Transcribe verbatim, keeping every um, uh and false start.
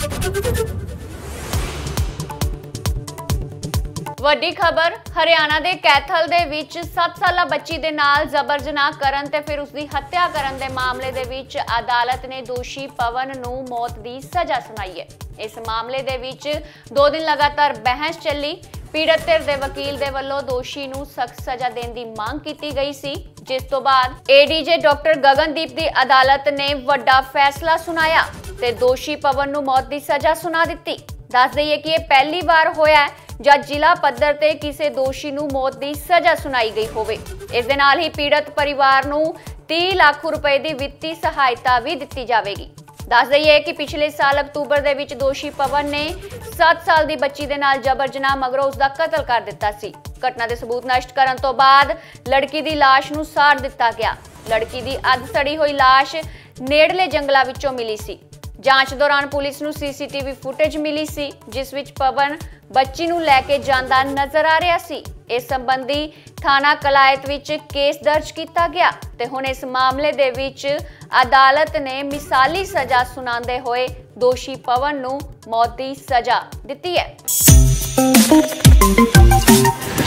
ਵੱਡੀ ਖਬਰ ਹਰਿਆਣਾ ਦੇ ਕੈਥਲ ਦੇ ਵਿੱਚ ਸੱਤ ਸਾਲਾ ਬੱਚੀ ਦੇ ਨਾਲ ਜ਼ਬਰ ਜਨਾਹ ਕਰਨ ਤੇ ਫਿਰ ਉਸ ਦੀ ਹੱਤਿਆ ਕਰਨ ਦੇ ਮਾਮਲੇ ਦੇ ਵਿੱਚ ਅਦਾਲਤ ਨੇ ਦੋਸ਼ੀ ਪਵਨ ਨੂੰ ਮੌਤ ਦੀ ਸਜ਼ਾ ਸੁਣਾਈ ਹੈ। ਇਸ ਮਾਮਲੇ ਦੇ ਵਿੱਚ ਦੋ ਦਿਨ ਲਗਾਤਾਰ ਬਹਿਸ ਚੱਲੀ। ਪੀੜਤ ਧਿਰ ਦੇ ਵਕੀਲ ਦੇ ਵੱਲੋਂ ਦੋਸ਼ੀ ਨੂੰ ਸਖਤ ਸਜ਼ਾ ਦੇਣ ਦੀ ਮੰਗ ਕੀਤੀ ਗਈ ਸੀ, ਜਿਸ ਤੋਂ ਬਾਅਦ ਏਡੀਜੇ ਡਾਕਟਰ ਗਗਨਦੀਪ ਦੀ ਅਦਾਲਤ ਨੇ ਵੱਡਾ ਫੈਸਲਾ ਸੁਣਾਇਆ ਤੇ ਦੋਸ਼ੀ ਪਵਨ ਨੂੰ ਮੌਤ ਦੀ ਸਜ਼ਾ ਸੁਣਾ ਦਿੱਤੀ। ਦੱਸ ਦਈਏ ਕਿ ਇਹ ਪਹਿਲੀ ਵਾਰ ਹੋਇਆ ਹੈ ਜਦ ਜ਼ਿਲ੍ਹਾ ਪੱਧਰ ਤੇ ਕਿਸੇ ਦੋਸ਼ੀ ਨੂੰ ਮੌਤ ਦੀ ਸਜ਼ਾ ਸੁਣਾਈ ਗਈ ਹੋਵੇ। ਇਸ ਦੇ ਨਾਲ ਹੀ ਪੀੜਤ ਪਰਿਵਾਰ ਨੂੰ तीस ਲੱਖ ਰੁਪਏ ਦੀ ਵਿੱਤੀ ਸਹਾਇਤਾ ਵੀ ਦਿੱਤੀ ਜਾਵੇਗੀ। ਦੱਸ ਦਈਏ ਕਿ ਪਿਛਲੇ ਸਾਲ ਅਕਤੂਬਰ ਦੇ ਵਿੱਚ ਦੋਸ਼ੀ ਪਵਨ ਨੇ ਸੱਤ ਸਾਲ ਦੀ ਬੱਚੀ ਦੇ ਨਾਲ ਜਬਰ ਜਨਾਹ ਮਗਰੋਂ ਉਸ ਦਾ ਕਤਲ ਕਰ ਦਿੱਤਾ ਸੀ। ਘਟਨਾ ਦੇ ਸਬੂਤ ਨਸ਼ਟ ਕਰਨ ਤੋਂ ਬਾਅਦ ਲੜਕੀ ਦੀ ਲਾਸ਼ ਨੂੰ ਸਾੜ ਦਿੱਤਾ ਗਿਆ। ਲੜਕੀ ਦੀ ਅੱਧ ਸੜੀ ਹੋਈ ਲਾਸ਼ ਨੇੜਲੇ ਜੰਗਲਾਂ ਵਿੱਚੋਂ ਮਿਲੀ ਸੀ। ਜਾਂਚ ਦੌਰਾਨ ਪੁਲਿਸ ਨੂੰ ਸੀਸੀਟੀਵੀ ਫੁਟੇਜ ਮਿਲੀ ਸੀ, ਜਿਸ ਵਿੱਚ ਪਵਨ ਬੱਚੀ ਨੂੰ ਲੈ ਕੇ ਜਾਂਦਾ ਨਜ਼ਰ ਆ ਰਿਹਾ ਸੀ। ਇਸ ਸੰਬੰਧੀ ਥਾਣਾ ਕਲਾਇਤ ਵਿੱਚ ਕੇਸ ਦਰਜ ਕੀਤਾ ਗਿਆ ਤੇ ਹੁਣ ਇਸ ਮਾਮਲੇ ਦੇ ਵਿੱਚ ਅਦਾਲਤ ਨੇ ਮਿਸਾਲੀ ਸਜ਼ਾ ਸੁਣਾਉਂਦੇ ਹੋਏ ਦੋਸ਼ੀ ਪਵਨ ਨੂੰ ਮੌਤ ਦੀ ਸਜ਼ਾ ਦਿੱਤੀ ਹੈ।